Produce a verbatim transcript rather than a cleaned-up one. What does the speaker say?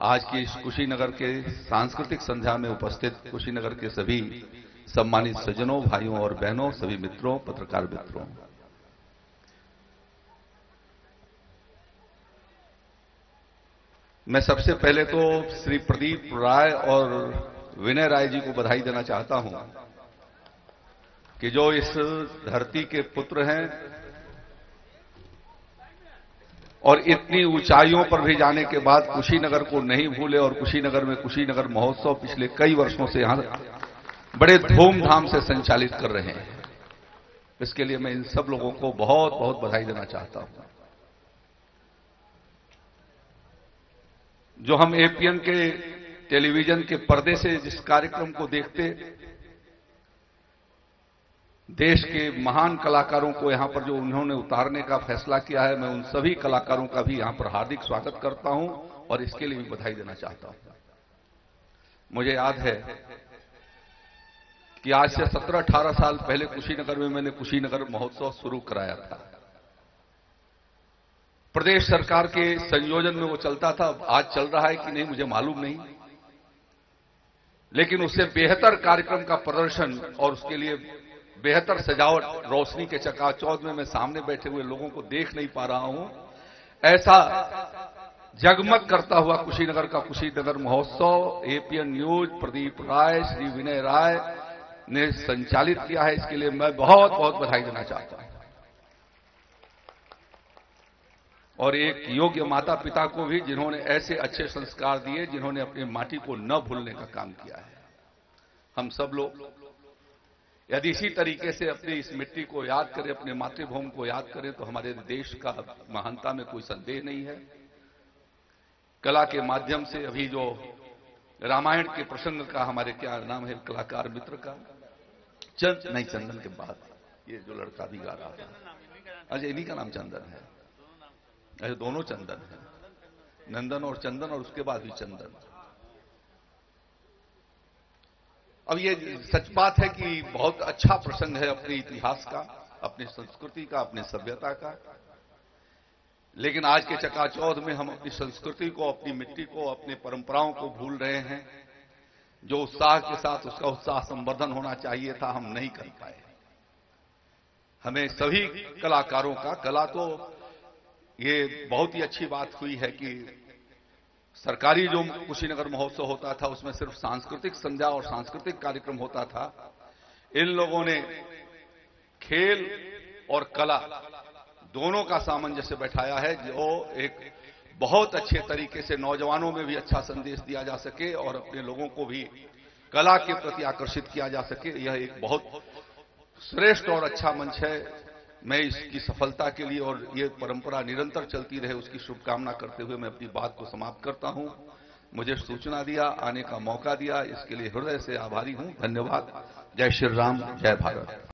आज की इस कुशीनगर के सांस्कृतिक संध्या में उपस्थित कुशीनगर के सभी सम्मानित सज्जनों, भाइयों और बहनों, सभी मित्रों, पत्रकार मित्रों, मैं सबसे पहले तो श्री प्रदीप राय और विनय राय जी को बधाई देना चाहता हूं कि जो इस धरती के पुत्र हैं और इतनी ऊंचाइयों पर भी जाने के बाद कुशीनगर को नहीं भूले और कुशीनगर में कुशीनगर महोत्सव पिछले कई वर्षों से यहां बड़े धूमधाम से संचालित कर रहे हैं। इसके लिए मैं इन सब लोगों को बहुत बहुत बधाई देना चाहता हूं। जो हम एपीएन के टेलीविजन के पर्दे से जिस कार्यक्रम को देखते, देश के महान कलाकारों को यहां पर जो उन्होंने उतारने का फैसला किया है, मैं उन सभी कलाकारों का भी यहां पर हार्दिक स्वागत करता हूं और इसके लिए भी बधाई देना चाहता हूं। मुझे याद है कि आज से सत्रह अठारह साल पहले कुशीनगर में मैंने कुशीनगर महोत्सव शुरू कराया था। प्रदेश सरकार के संयोजन में वो चलता था, आज चल रहा है कि नहीं मुझे मालूम नहीं, लेकिन उससे बेहतर कार्यक्रम का प्रदर्शन और उसके लिए बेहतर सजावट, रोशनी के चकाचौंध में मैं सामने बैठे हुए लोगों को देख नहीं पा रहा हूं। ऐसा जगमग करता हुआ कुशीनगर का कुशीनगर महोत्सव एपीएन न्यूज, प्रदीप राय, श्री विनय राय ने संचालित किया है। इसके लिए मैं बहुत बहुत बधाई देना चाहता हूं और एक योग्य माता पिता को भी, जिन्होंने ऐसे अच्छे संस्कार दिए, जिन्होंने अपनी माटी को न भूलने का काम किया है। हम सब लोग यदि इसी तरीके से अपनी इस मिट्टी को याद करें, अपने मातृभूमि को याद करें, तो हमारे देश का महानता में कोई संदेह नहीं है। कला के माध्यम से अभी जो रामायण के प्रसंग का, हमारे क्या नाम है कलाकार मित्र का, चंद नहीं चंदन के बाद ये जो लड़का भी गा रहा था, अच्छा इन्हीं का नाम चंदन है, अच्छा दोनों चंदन है, नंदन और चंदन और उसके बाद भी चंदन। अब ये सच बात है कि बहुत अच्छा प्रसंग है अपने इतिहास का, अपनी संस्कृति का, अपनी सभ्यता का, लेकिन आज के चकाचौंध में हम अपनी संस्कृति को, अपनी मिट्टी को, अपनी परंपराओं को भूल रहे हैं। जो उत्साह के साथ उसका उत्साह संवर्धन होना चाहिए था, हम नहीं कर पाए। हमें सभी कलाकारों का, कला तो ये बहुत ही अच्छी बात हुई है कि सरकारी जो कुशीनगर महोत्सव होता था उसमें सिर्फ सांस्कृतिक संध्या और सांस्कृतिक कार्यक्रम होता था। इन लोगों ने खेल और कला दोनों का सामंजस्य बैठाया है, जो एक बहुत अच्छे तरीके से नौजवानों में भी अच्छा संदेश दिया जा सके और अपने लोगों को भी कला के प्रति आकर्षित किया जा सके। यह एक बहुत श्रेष्ठ और अच्छा मंच है। मैं इसकी सफलता के लिए और ये परंपरा निरंतर चलती रहे उसकी शुभकामना करते हुए मैं अपनी बात को समाप्त करता हूं। मुझे सूचना दिया, आने का मौका दिया, इसके लिए हृदय से आभारी हूं। धन्यवाद। जय श्री राम, जय भारत।